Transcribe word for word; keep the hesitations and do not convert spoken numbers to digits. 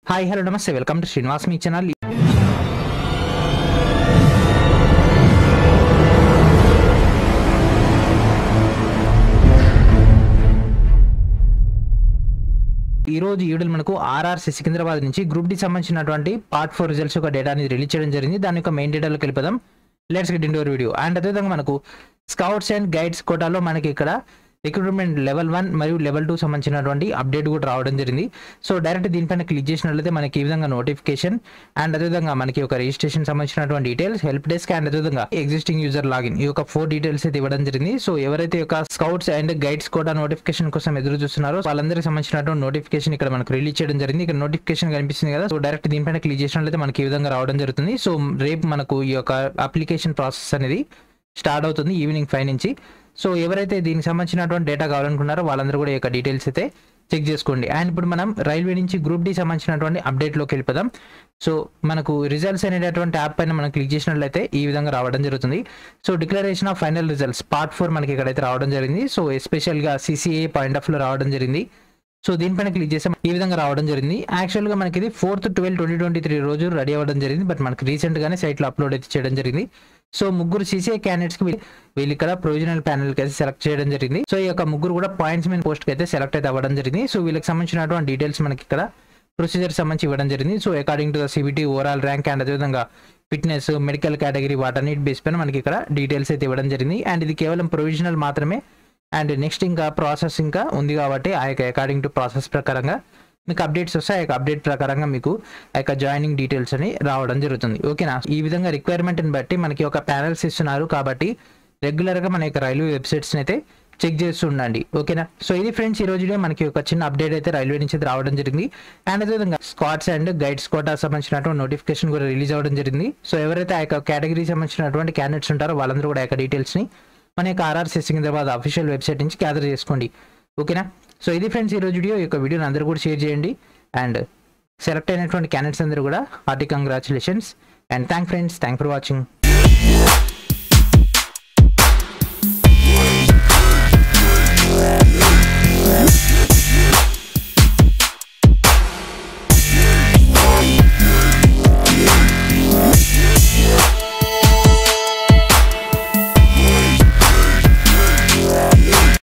Hi hello నమస్తే welcome to Srinivas మీ channel. ఈ రోజు ఈ వీడియోలో మనకు ఆర్ఆర్సీ సికింద్రాబాద్ నుంచి గ్రూప్ డి సంబంధించినటువంటి పార్ట్ ఫోర్ రిజల్ట్స్ యొక్క డేటా అనేది రిలీజ్ చేయడం జరిగింది. దాని యొక్క మెయిన్ డేటాలోకి వెళ్ళిపోదాం. Let's get into your video. And అదేవిధంగా మనకు స్కౌట్స్ అండ్ గైడ్స్ కోటాలో మనకి ఇక్కడ రిక్రూట్మెంట్ లెవెల్ వన్ మరియు లెవెల్ టూ సంబంధించినటువంటి అప్డేట్ కూడా రావడం జరిగింది. సో డైరెక్ట్ దీనిపైన క్లిక్ చేసినట్లయితే మనకి ఈ విధంగా నోటిఫికేషన్ అండ్ అదేవిధంగా మనకి ఒక రిజిస్ట్రేషన్ సంబంధించినటువంటి డీటెయిల్స్, హెల్ప్ డెస్క్ అండ్ అదేవిధంగా ఎగ్జిస్టింగ్ యూజర్ లాగిన్ ఈ యొక్క ఫోర్ డీటెయిల్స్ అయితే ఇవ్వడం జరిగింది. సో ఎవరైతే ఒక scouts and guides quota notification కోసం ఎదురు చూస్తున్నారో వాళ్ళందరికీ సంబంధించినటువంటి నోటిఫికేషన్ ఇక్కడ మనకు రిలీజ్ చేయడం జరిగింది. ఇక్కడ నోటిఫికేషన్ కనిపిస్తుంది కదా. సో డైరెక్ట్ దీనిపైన క్లిక్ చేసినట్లయితే మనకి ఈ విధంగా రావడం జరుగుతుంది. సో రేపు మనకు ఈ యొక్క అప్లికేషన్ ప్రాసెస్ అనేది స్టార్ట్ అవుతుంది ఈవినింగ్ ఫైవ్ నుంచి. సో ఎవరైతే దీనికి సంబంధించినటువంటి డేటా కావాలనుకున్నారో వాళ్ళందరూ కూడా ఈ యొక్క డీటెయిల్స్ అయితే చెక్ చేసుకోండి. అండ్ ఇప్పుడు మనం రైల్వే నుంచి గ్రూప్ డి సంబంధించినటువంటి అప్డేట్లోకి వెళ్ళిపోదాం. సో మనకు రిజల్ట్స్ అనేటటువంటి యాప్ పైన మనం క్లిక్ చేసినట్లయితే ఈ విధంగా రావడం జరుగుతుంది. So declaration of final results part four మనకి ఇక్కడైతే రావడం జరిగింది. సో ఎస్పెషల్గా సిసిఏ పాయింట్ ఆఫ్ లో రావడం జరిగింది. సో దీనిపైన క్లిక్ చేస్తే ఈ విధంగా రావడం జరిగింది. యాక్చువల్గా మనకి ఇది fourth twelve twenty twenty three రోజు రెడీ అవ్వడం జరిగింది. బట్ మనకి రీసెంట్గానే సైట్లో అప్లోడ్ అయితే చేయడం జరిగింది. సో ముగ్గురు సీసీఐ క్యాండిడేట్స్కి వీళ్ళు ఇక్కడ ప్రొవిజనల్ ప్యానల్కి అయితే సెలెక్ట్ చేయడం జరిగింది. సో ఈ యొక్క ముగ్గురు కూడా పాయింట్స్ మెయిన్ పోస్ట్కి అయితే సెలెక్ట్ అయితే అవ్వడం జరిగింది. సో వీళ్ళకి సంబంధించినటువంటి డీటెయిల్స్ మనకి ఇక్కడ ప్రొసీజర్ సంబంధించి ఇవ్వడం జరిగింది. So according to the CBT overall rank and అదేవిధంగా ఫిట్నెస్, మెడికల్ కేటగిరీ వాటన్నిటి బేస్ పైన మనకి ఇక్కడ డీటెయిల్స్ అయితే ఇవ్వడం జరిగింది. అండ్ ఇది కేవలం ప్రొవిజనల్ మాత్రమే. అండ్ నెక్స్ట్ ఇంకా ప్రాసెస్ ఇంకా ఉంది కాబట్టి ఆ యొక్క అకార్డింగ్ టు ప్రాసెస్ ప్రకారంగా మీకు అప్డేట్స్ వస్తాయి. ఆ యొక్క అప్డేట్ ప్రకారంగా మీకు ఆ యొక్క జాయినింగ్ డీటెయిల్స్ అని రావడం జరుగుతుంది. ఓకేనా. ఈ విధంగా రిక్వైర్మెంట్ని బట్టి మనకి ఒక ప్యానల్స్ ఇస్తున్నారు కాబట్టి రెగ్యులర్గా మన యొక్క రైల్వే వెబ్సైట్స్ని అయితే చెక్ చేస్తూ ఉండండి. ఓకేనా. సో ఇది ఫ్రెండ్స్ ఈ రోజు మనకి ఒక చిన్న అప్డేట్ అయితే రైల్వే నుంచి రావడం జరిగింది. అండ్ అదేవిధంగా స్కాట్స్ అండ్ గైడ్స్ కోటా సంబంధించినటువంటి నోటిఫికేషన్ కూడా రిలీజ్ అవ్వడం జరిగింది. సో ఎవరైతే ఆ యొక్క కేటగిరీ సంబంధించినటువంటి క్యాండిడేట్స్ ఉంటారో వాళ్ళందరూ కూడా ఆ యొక్క డీటెయిల్స్ని మన యొక్క ఆర్ఆర్సీ సికింద్రాబాద్ అఫీషియల్ వెబ్సైట్ నుంచి గ్యాదర్ చేసుకోండి. ఓకేనా. సో ఇది ఫ్రెండ్స్ ఈ రోజు వీడియో. ఈ యొక్క వీడియోని అందరూ కూడా షేర్ చేయండి. అండ్ సెలెక్ట్ అయినటువంటి క్యాండిడేట్స్ అందరూ కూడా hearty congratulations and thank friends thank for watching.